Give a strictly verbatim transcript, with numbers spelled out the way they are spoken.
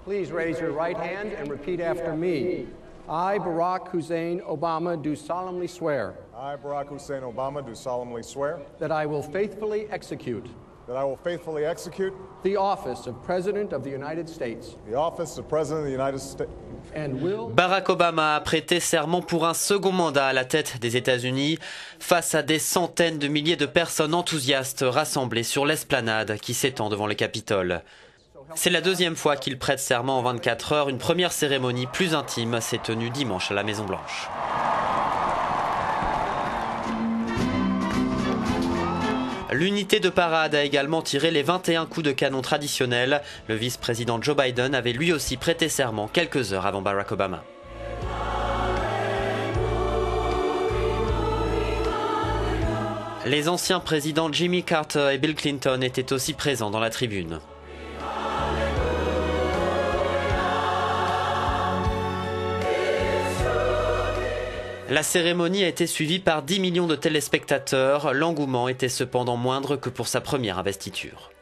Please raise your right hand and repeat after me. I, Barack Hussein Obama, do solemnly swear I, Barack Hussein Obama, do solemnly swear that I will faithfully execute that I will faithfully execute the office of President of the United States the office of President of the United States. and will Barack Obama a prêté serment pour un second mandat à la tête des États-Unis face à des centaines de milliers de personnes enthousiastes rassemblées sur l'esplanade qui s'étend devant le Capitole. C'est la deuxième fois qu'il prête serment en vingt-quatre heures. Une première cérémonie plus intime s'est tenue dimanche à la Maison-Blanche. L'unité de parade a également tiré les vingt et un coups de canon traditionnels. Le vice-président Joe Biden avait lui aussi prêté serment quelques heures avant Barack Obama. Les anciens présidents Jimmy Carter et Bill Clinton étaient aussi présents dans la tribune. La cérémonie a été suivie par dix millions de téléspectateurs. L'engouement était cependant moindre que pour sa première investiture.